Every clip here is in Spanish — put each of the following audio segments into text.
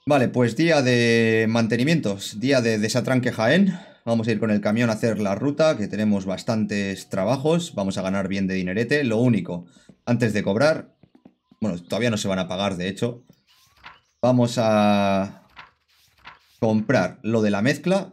Vale, pues día de mantenimientos, día de desatranque Jaén. Vamos a ir con el camión a hacer la ruta, que tenemos bastantes trabajos. Vamos a ganar bien de dinerete. Lo único, antes de cobrar, bueno, todavía no se van a pagar, de hecho. Vamos a comprar lo de la mezcla.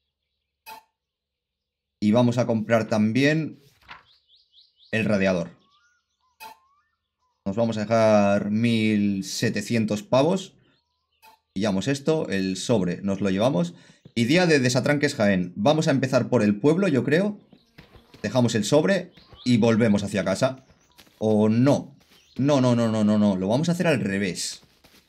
Y vamos a comprar también el radiador. Nos vamos a dejar 1700 pavos. Pillamos esto, el sobre nos lo llevamos. Y día de desatranques Jaén. Vamos a empezar por el pueblo, yo creo. Dejamos el sobre y volvemos hacia casa. ¿O no? No, no, no, no, no, no. Lo vamos a hacer al revés.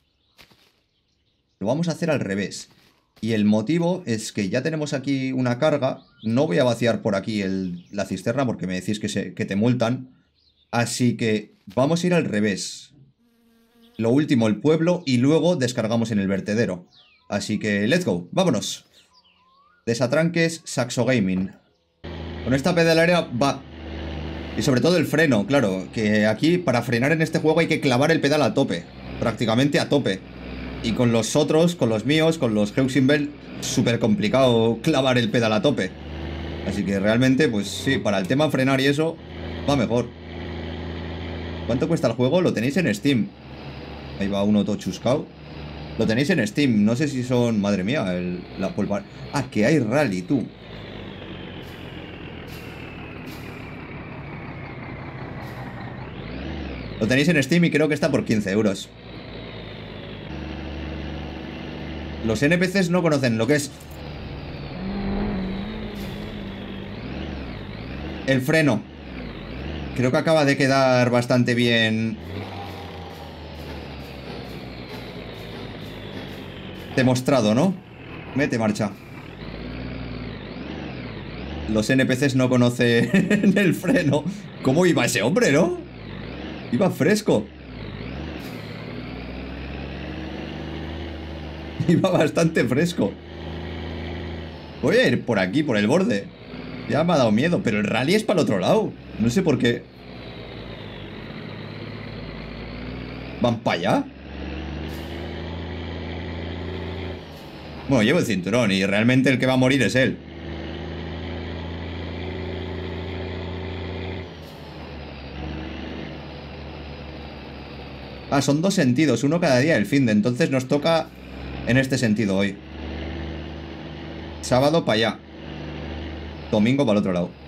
Lo vamos a hacer al revés. Y el motivo es que ya tenemos aquí una carga. No voy a vaciar por aquí la cisterna porque me decís que te multan. Así que vamos a ir al revés. Lo último el pueblo y luego descargamos en el vertedero. Así que let's go, vámonos. Desatranques Saxo Gaming. Con esta pedalera va. Y sobre todo el freno, claro. Que aquí para frenar en este juego hay que clavar el pedal a tope. Prácticamente a tope. Y con los otros, con los míos, con los Heusinkbell, súper complicado clavar el pedal a tope. Así que realmente, pues sí, para el tema frenar y eso, va mejor. ¿Cuánto cuesta el juego? Lo tenéis en Steam. Ahí va uno todo chuscao. Lo tenéis en Steam. No sé si son... Madre mía, la pulpa... Ah, que hay rally, tú. Lo tenéis en Steam y creo que está por 15 euros. Los NPCs no conocen lo que es el freno. Creo que acaba de quedar bastante bien demostrado, ¿no? Mete marcha. Los NPCs no conocen el freno. ¿Cómo iba ese hombre, no? Iba fresco. Iba bastante fresco. Voy a ir por aquí, por el borde. Ya me ha dado miedo, pero el rally es para el otro lado. No sé por qué. ¿Van para allá? Bueno, llevo el cinturón y realmente el que va a morir es él. Ah, son dos sentidos, uno cada día del finde. Entonces nos toca en este sentido hoy. Sábado para allá. Domingo para el otro lado.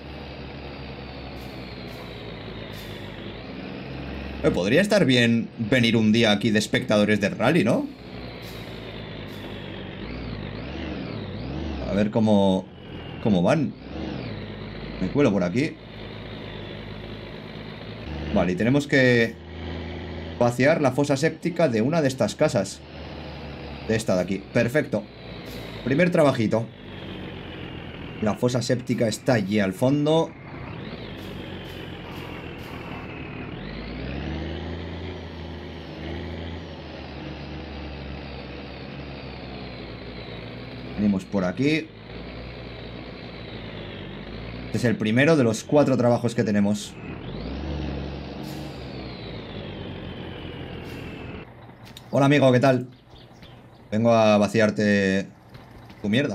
Podría estar bien venir un día aquí de espectadores del rally, ¿no? A ver cómo van. Me cuelo por aquí. Vale, y tenemos que vaciar la fosa séptica de una de estas casas. De esta de aquí. Perfecto. Primer trabajito. La fosa séptica está allí al fondo. Venimos por aquí. Este es el primero de los 4 trabajos que tenemos. Hola amigo, ¿qué tal? Vengo a vaciarte tu mierda.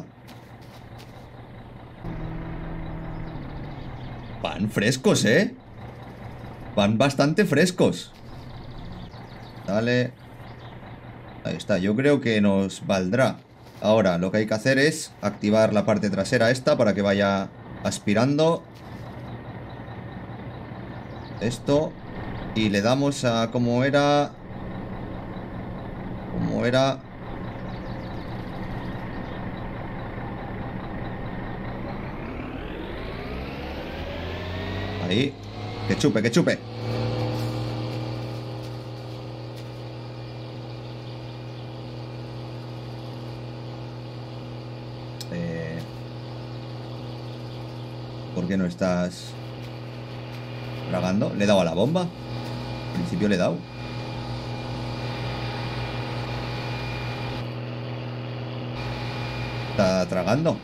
Van frescos, ¿eh? Van bastante frescos. Dale. Ahí está, yo creo que nos valdrá. Ahora, lo que hay que hacer es activar la parte trasera esta para que vaya aspirando. Esto. Y le damos a... ¿Cómo era? ¿Cómo era? Ahí. Que chupe, que chupe. ¿Por qué no estás tragando? ¿Le he dado a la bomba? Al principio le he dado. ¿Está tragando?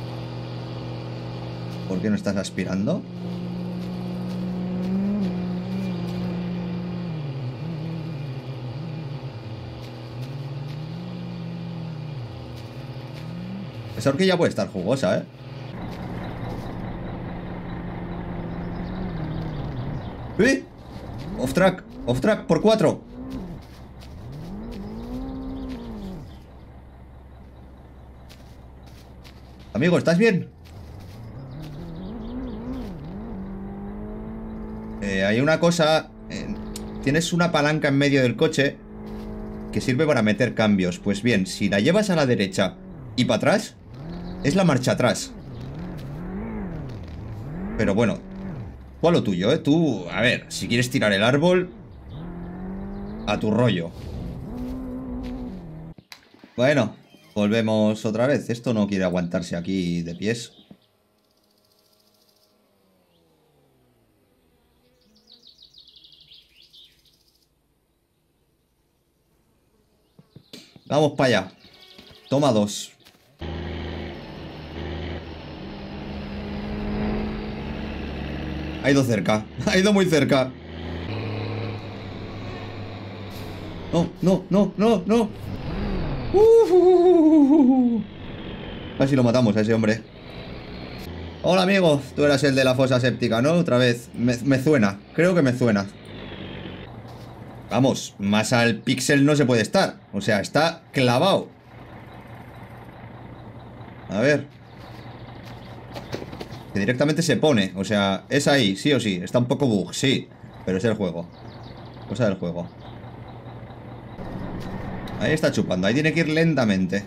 ¿Por qué no estás aspirando? Esa horquilla puede estar jugosa, ¿eh? ¡Eh! Off track por 4. Amigo, ¿estás bien? Hay una cosa... tienes una palanca en medio del coche que sirve para meter cambios. Pues bien, si la llevas a la derecha y para atrás, es la marcha atrás. Pero bueno, tú a lo tuyo, ¿eh? Tú, a ver, si quieres tirar el árbol, a tu rollo. Bueno, volvemos otra vez. Esto no quiere aguantarse aquí de pies. Vamos para allá. Toma 2. Ha ido cerca. Ha ido muy cerca. No, no, no, no, no. Casi lo matamos a ese hombre. Hola, amigo. Tú eras el de la fosa séptica, ¿no? Otra vez. Me suena. Creo que me suena. Vamos, más al píxel no se puede estar. O sea, está clavado. A ver. Que directamente se pone. O sea, es ahí, sí o sí. Está un poco bug, sí. Pero es el juego. Cosa del juego. Ahí está chupando. Ahí tiene que ir lentamente.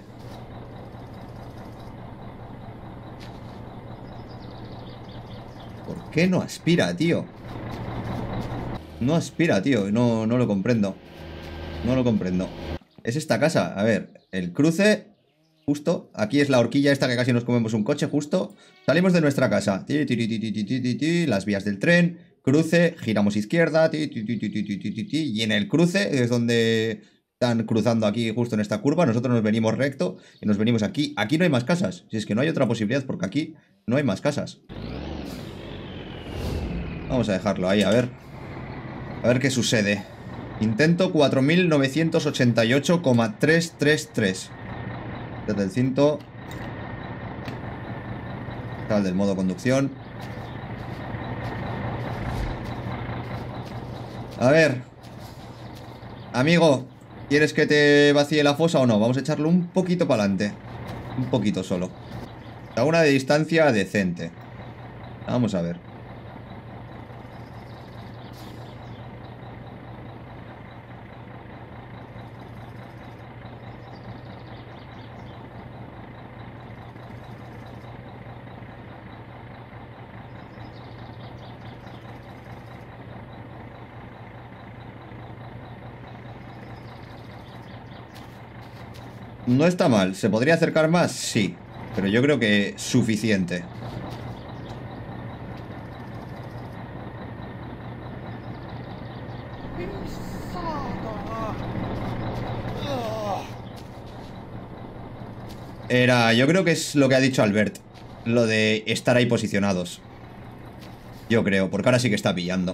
¿Por qué no aspira, tío? No aspira, tío. No lo comprendo. No lo comprendo. Es esta casa. A ver, el cruce... Justo, aquí es la horquilla esta que casi nos comemos un coche, justo. Salimos de nuestra casa. Las vías del tren, cruce, giramos izquierda. Y en el cruce es donde están cruzando aquí, justo en esta curva. Nosotros nos venimos recto y nos venimos aquí. Aquí no hay más casas. Si es que no hay otra posibilidad, porque aquí no hay más casas. Vamos a dejarlo ahí, a ver. A ver qué sucede. Intento 4988,333. Desde el cinto. Sal del modo conducción. A ver. Amigo, ¿quieres que te vacíe la fosa o no? Vamos a echarlo un poquito para adelante. Un poquito solo. A una de distancia decente. Vamos a ver. No está mal. ¿Se podría acercar más? Sí. Pero yo creo que suficiente. Yo creo que es lo que ha dicho Albert. Lo de estar ahí posicionados. Yo creo, porque ahora sí que está pillando.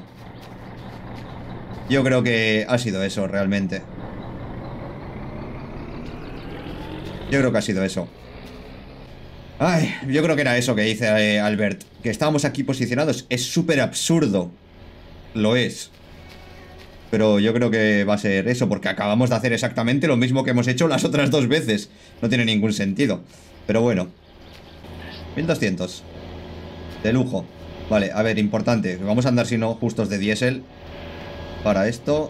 Yo creo que ha sido eso, realmente. Yo creo que ha sido eso. Ay, yo creo que era eso que dice Albert. Que estábamos aquí posicionados. Es súper absurdo. Lo es. Pero yo creo que va a ser eso, porque acabamos de hacer exactamente lo mismo que hemos hecho las otras 2 veces. No tiene ningún sentido. Pero bueno. 1200. De lujo. Vale, a ver, importante. Vamos a andar, si no, justos de diésel. Para esto.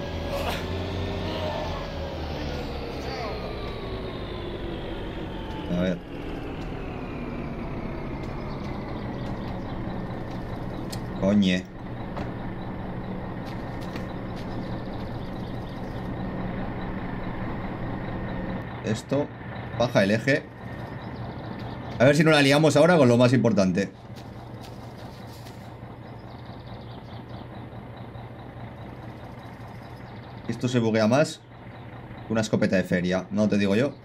A ver. Coñe. Esto. Baja el eje. A ver si no la liamos ahora con lo más importante. Esto se buguea más que una escopeta de feria, no te digo yo.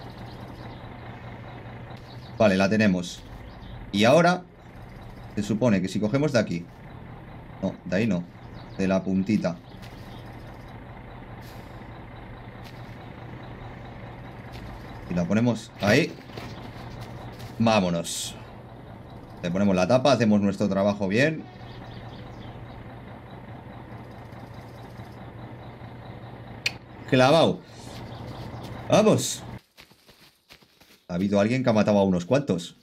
Vale, la tenemos. Y ahora se supone que si cogemos de aquí. No, de ahí no. De la puntita. Y la ponemos ahí. Vámonos. Le ponemos la tapa, hacemos nuestro trabajo bien. Clavado. Vamos. Ha habido alguien que ha matado a unos cuantos.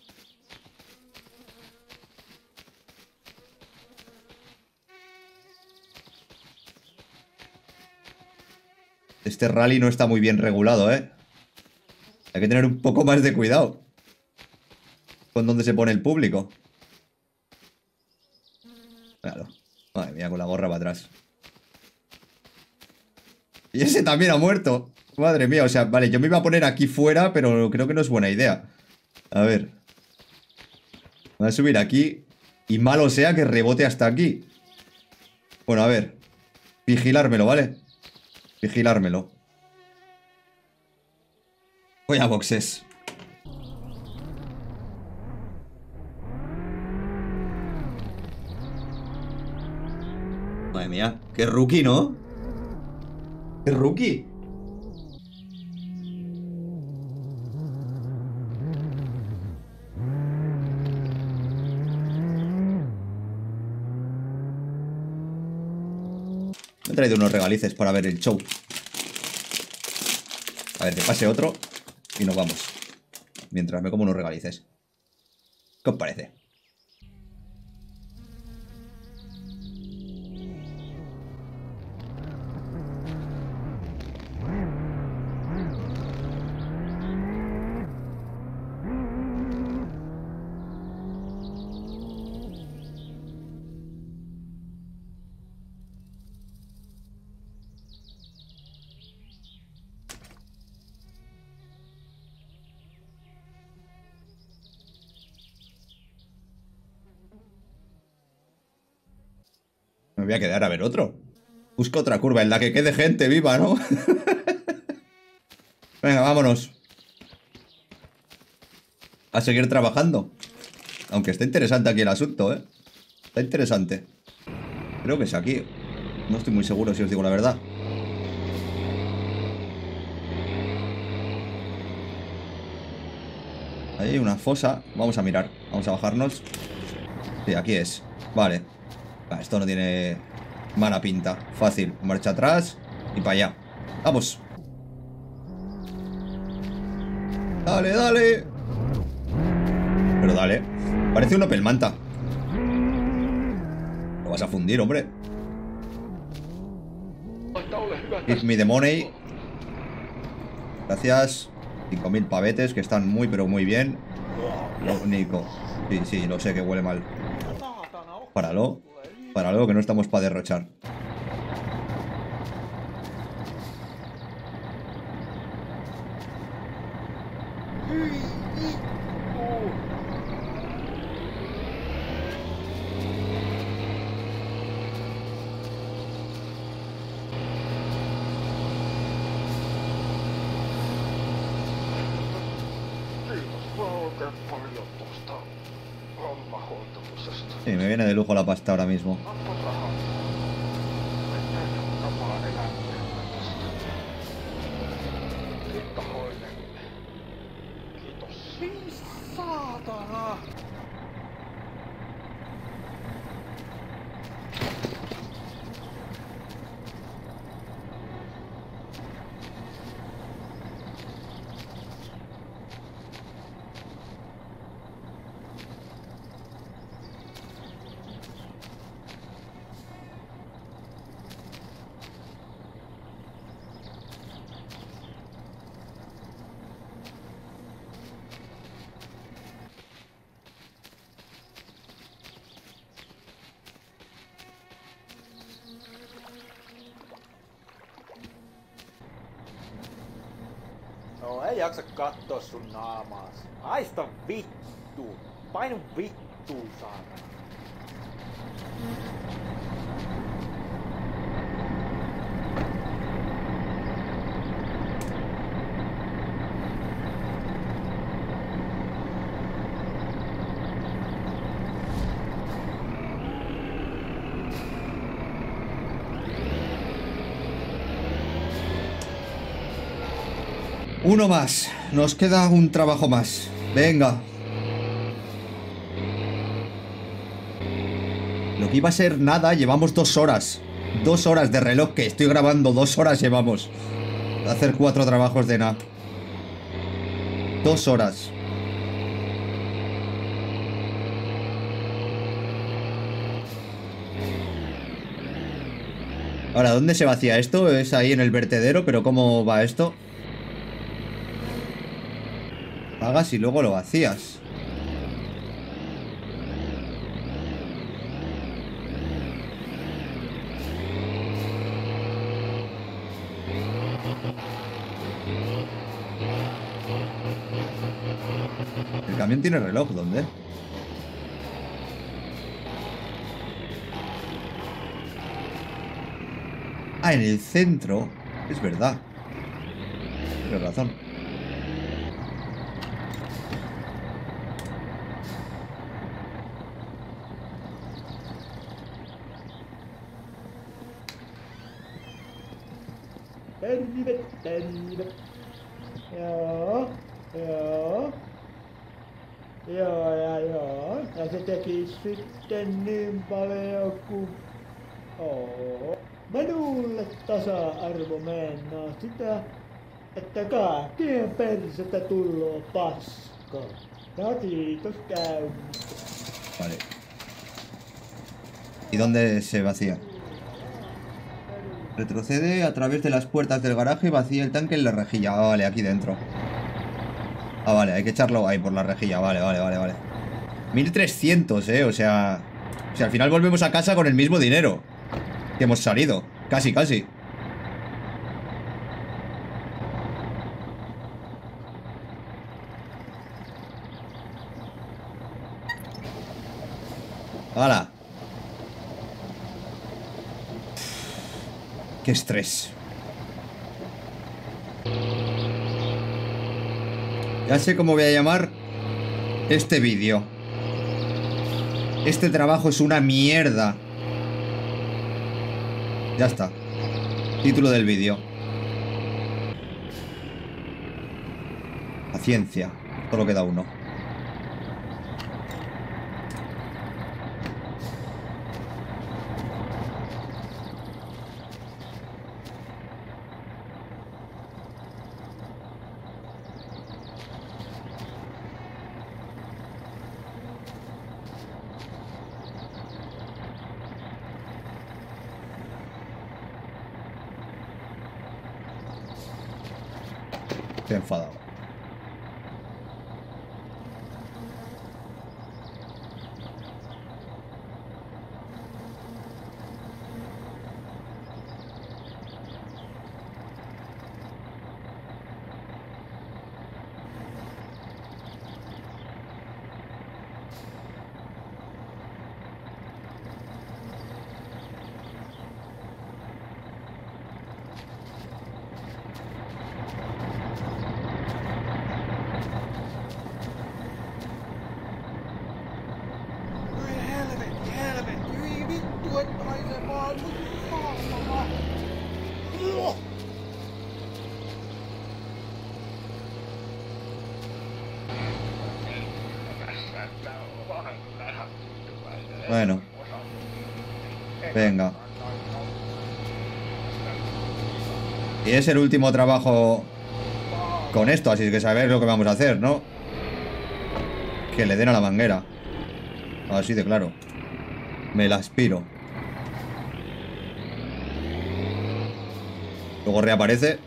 Este rally no está muy bien regulado, ¿eh? Hay que tener un poco más de cuidado con dónde se pone el público. Claro. Madre mía, con la gorra para atrás. Y ese también ha muerto. Madre mía, o sea, vale, yo me iba a poner aquí fuera, pero creo que no es buena idea. A ver. Voy a subir aquí. Y malo sea que rebote hasta aquí. Bueno, a ver. Vigilármelo, ¿vale? Vigilármelo. Voy a boxes. Madre mía, qué rookie, ¿no? ¡Qué rookie! Me he traído unos regalices para ver el show. A ver, que pase otro y nos vamos. Mientras me como unos regalices. ¿Qué os parece? Me voy a quedar a ver otro. Busco otra curva en la que quede gente viva, ¿no? Venga, vámonos. A seguir trabajando. Aunque está interesante aquí el asunto, ¿eh? Está interesante. Creo que es aquí. No estoy muy seguro si os digo la verdad. Ahí hay una fosa. Vamos a mirar. Vamos a bajarnos. Sí, aquí es. Vale. Esto no tiene mala pinta. Fácil. Marcha atrás y para allá. Vamos. Dale, dale. Pero dale. Parece un Opel Manta. Lo vas a fundir, hombre. Give me the money. Gracias. 5000 pavetes que están muy pero muy bien. Lo único. Sí, sí, lo sé que huele mal. Páralo. Páralo, que no estamos para derrochar. Sí, me viene de lujo la pasta ahora mismo. No ei jaksa kattoo sun naamaas. Haista vittu. Painu vittuun saatana. Uno más. Nos queda un trabajo más. Venga. Lo que iba a ser nada, llevamos 2 horas. 2 horas de reloj que estoy grabando, 2 horas llevamos. Hacer 4 trabajos de nada. 2 horas. Ahora, ¿dónde se vacía esto? Es ahí en el vertedero, pero ¿cómo va esto? Pagas y luego lo vacías. El camión tiene reloj, ¿dónde? Ah, en el centro. Es verdad. Tienes razón. Helvete. Joo. Ja se teki sitten niin paljon kuin... Minulle tasa-arvo mennää sitä, että kaikkien persettä tulloo paskaa. Ja kiitos käynnistä. Vale. ¿Y dónde se vacía? Retrocede a través de las puertas del garaje y vacía el tanque en la rejilla. Ah, vale, aquí dentro. Ah, vale, hay que echarlo ahí por la rejilla. Vale. 1300, o sea... Si al final volvemos a casa con el mismo dinero que hemos salido. Casi. ¡Hala! ¡Qué estrés! Ya sé cómo voy a llamar este vídeo. Este trabajo es una mierda. Ya está. Título del vídeo. Paciencia. Solo queda uno. Estoy enfadado. Bueno. Venga. Y es el último trabajo con esto, así que sabéis lo que vamos a hacer, ¿no? Que le den a la manguera. Así de claro. Me la aspiro. Luego reaparece.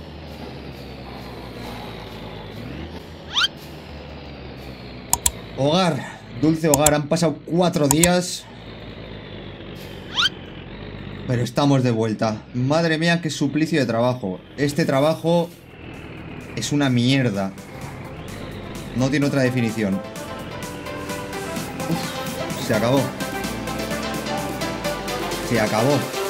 Hogar. Dulce hogar. Han pasado 4 días. Pero estamos de vuelta. Madre mía, qué suplicio de trabajo. Este trabajo es una mierda. No tiene otra definición. Uf, se acabó. Se acabó.